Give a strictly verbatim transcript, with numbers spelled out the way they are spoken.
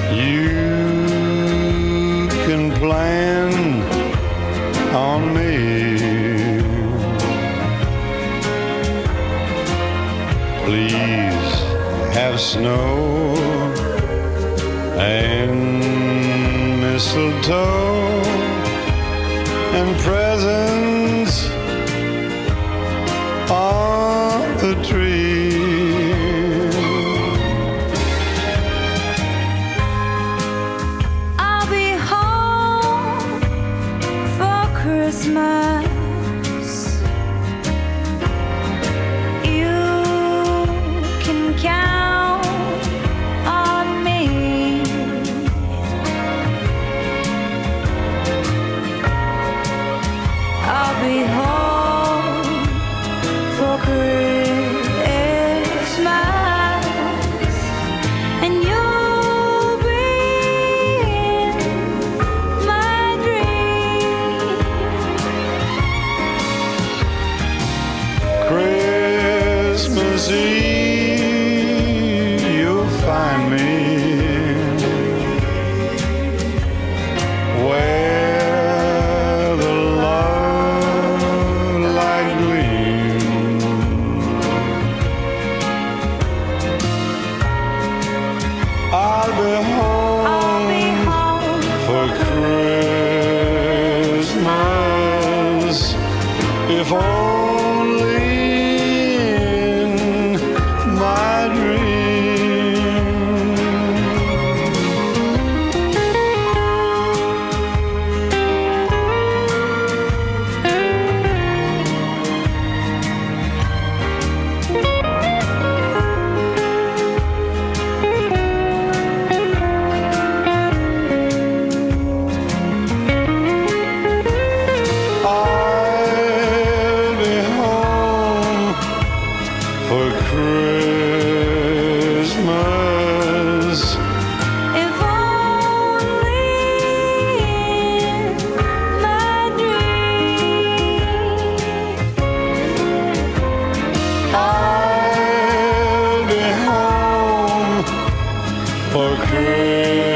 You can plan on me. Please have snow and mistletoe and presents on the tree. I'll be home for Christmas. You can count on me. I'll be home for Christmas, and you'll be in my dream. Christmas Eve, you'll find me where the love light gleams. I'll be home, I'll be home for Christmas, if only in my dream. I'll be home for Christmas, if only in my dream. I'll be home for Christmas.